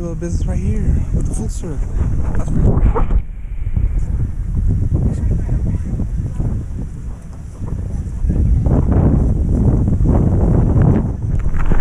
little business right here with the food circle. That's pretty cool.